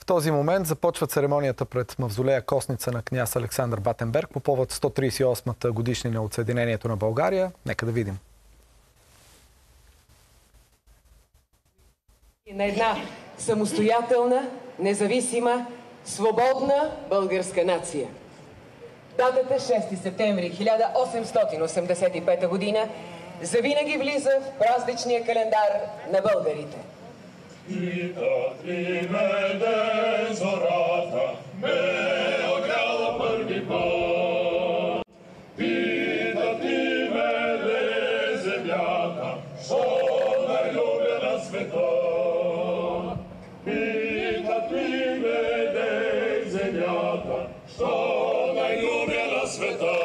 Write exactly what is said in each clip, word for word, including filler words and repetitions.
В този момент започва церемонията пред мавзолея Костница на княз Александър Батенберг по повод сто тридесет и осмата годишнина от Съединението на България. Нека да видим. На една самостоятелна, независима, свободна българска нация. Датата шести септември хиляда осемстотин осемдесет и пета година завинаги влиза в празничния календар на българите. Питат ли ме де зората, ме огряла първи път. Питат ли ме де земята, що най-любя на света. Питат ли ме де земята, що най-любя на света.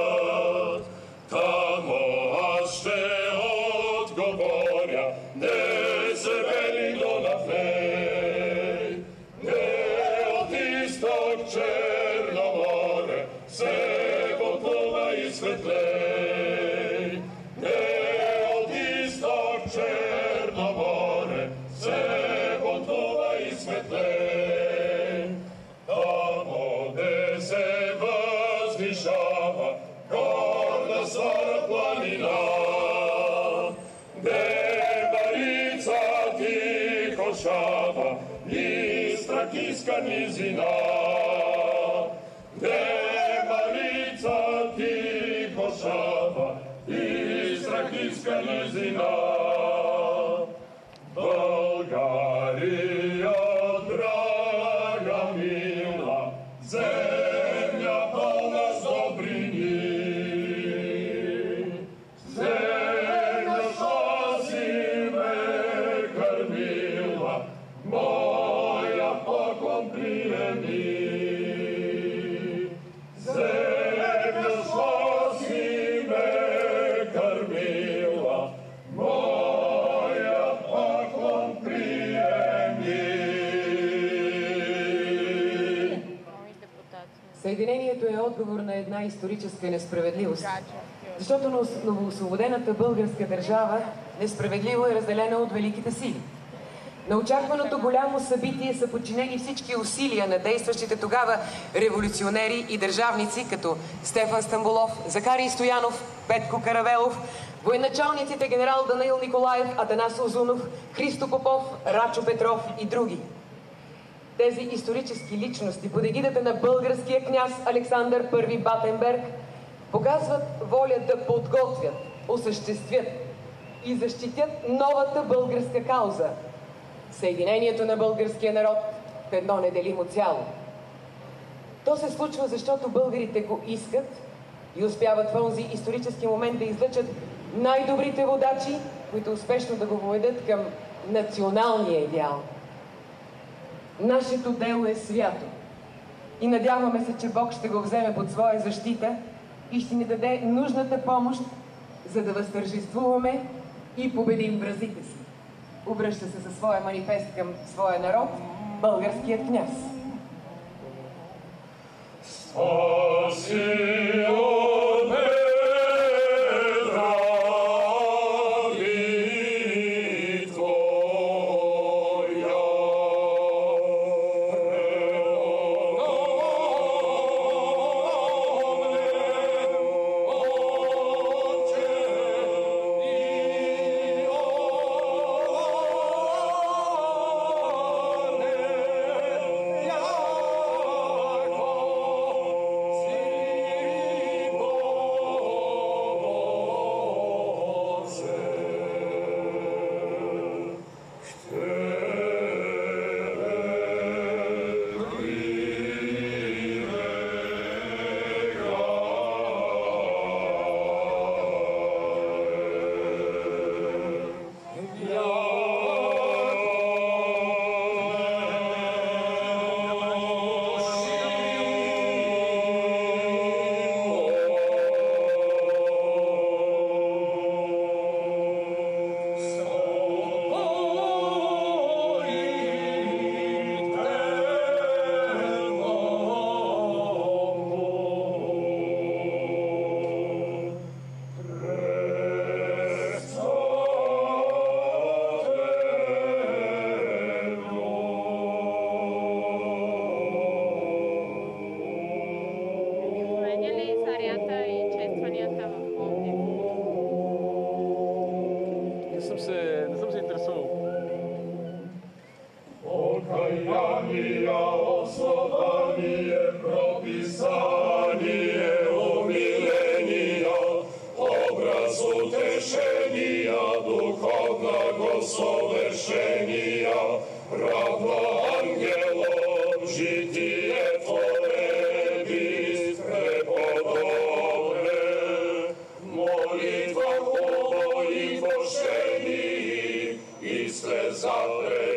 Тамо аз ще отговоря, не се вели до напред, не от изток Черно море се готова и светлей. Не от изток Черно море се готова и светлей. Тамо де се възвишава горда стара планина, Шава и Страхийска низина, де Марица тихо шава и Страхийска низина. България, драга мила, земя пълна с добрини. Земя, що си ме кърмила, моя поклон приеми. Земя, що си ме кърмила, моя поклон приеми. Съединението е отговор на една историческа несправедливост. Защото новоосвободената българска държава несправедливо е разделена от великите сили. На очакваното голямо събитие са подчинени всички усилия на действащите тогава революционери и държавници, като Стефан Стамболов, Захарий Стоянов, Петко Каравелов, военачалниците генерал Данаил Николаев, Атанас Узунов, Христо Попов, Рачо Петров и други. Тези исторически личности под егидата на българския княз Александър Първи Батенберг показват воля да подготвят, осъществят и защитят новата българска кауза – съединението на българския народ в едно неделимо цяло. То се случва, защото българите го искат и успяват в онзи исторически момент да излъчат най-добрите водачи, които успешно да го поведат към националния идеал. Нашето дело е свято и надяваме се, че Бог ще го вземе под своя защита и ще ни даде нужната помощ, за да възтържествуваме и победим вразите си. Обръща се със своя манифест към своя народ българският княз. Спаси от бедра и Твоя. запре